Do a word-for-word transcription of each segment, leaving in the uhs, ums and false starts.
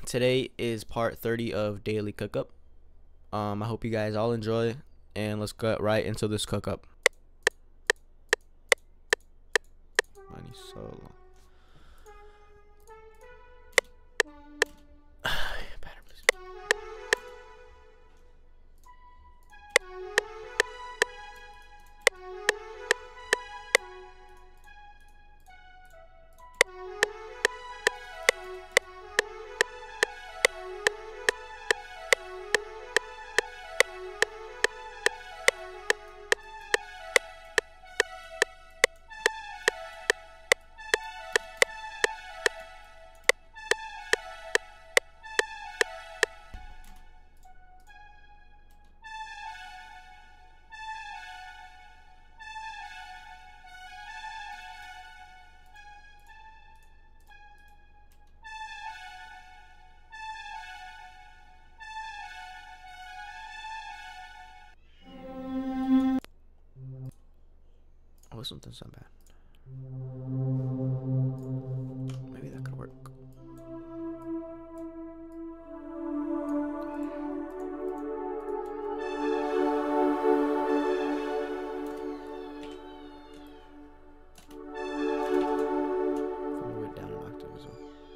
Today is part thirty of Daily Cookup. Um, I hope you guys all enjoy, and let's get right into this cookup. Money so long. Better, please. Oh, something's not bad. Maybe that could work. Move it down an octave as well.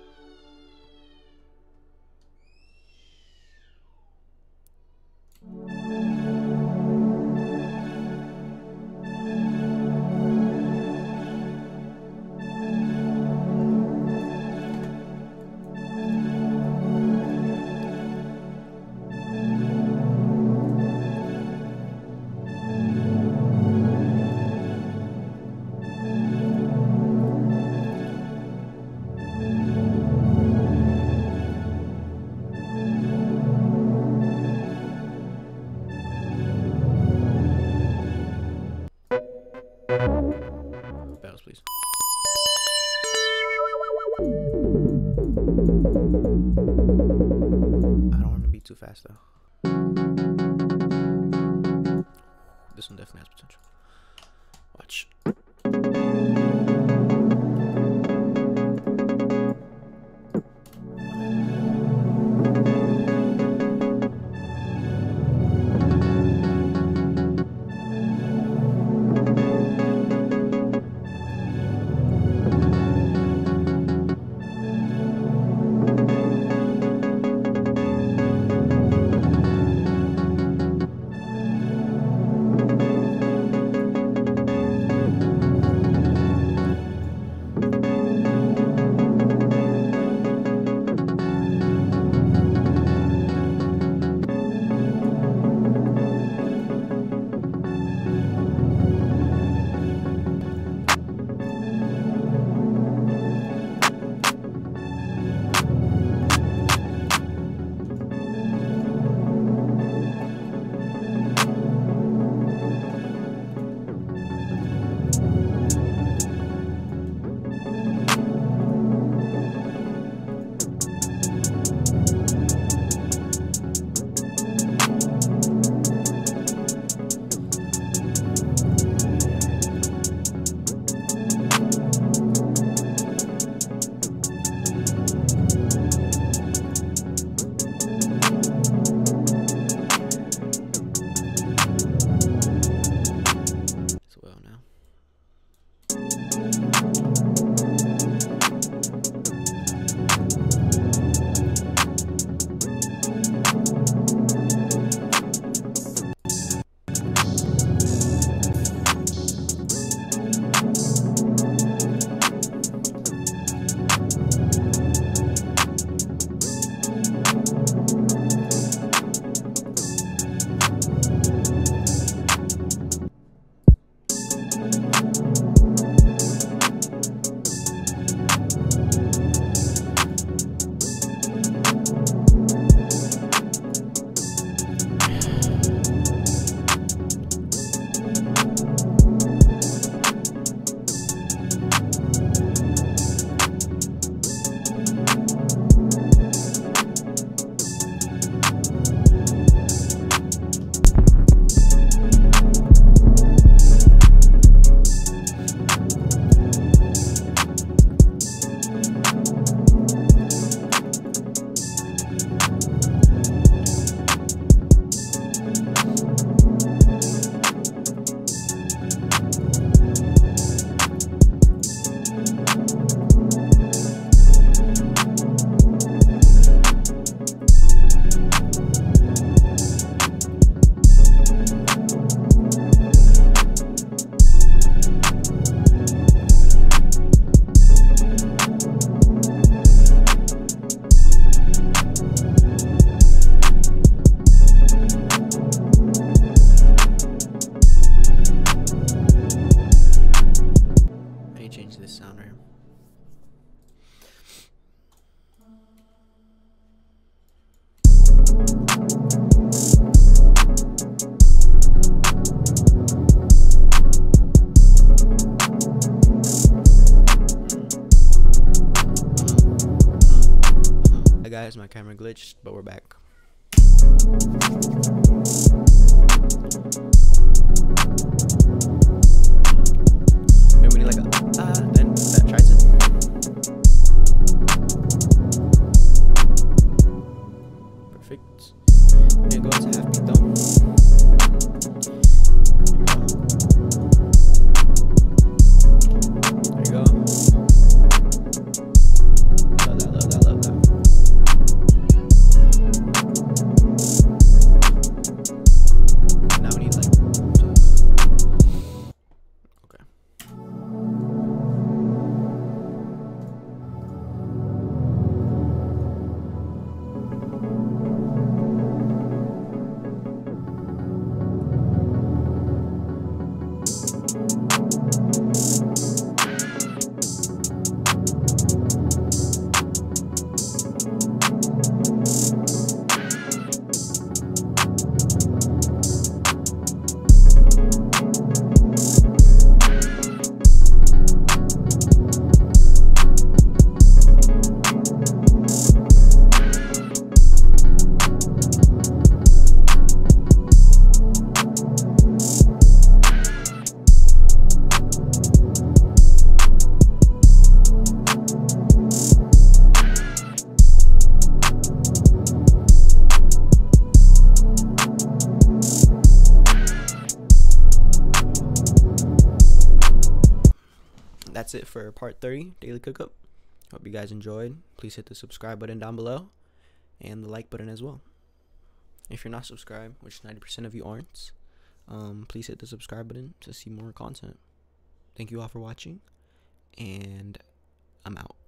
Bells, please. I don't want to be too fast though. This one definitely has potential. Watch. Guys, my camera glitched, but we're back. Remember when you like a ah, then that tries it. Perfect. Then go to half beat though. There you go. Love that, love that, love that. Now we need like okay. That's it for part thirty, Daily Cookup. Hope you guys enjoyed. Please hit the subscribe button down below and the like button as well. If you're not subscribed, which ninety percent of you aren't, um, please hit the subscribe button to see more content. Thank you all for watching, and I'm out.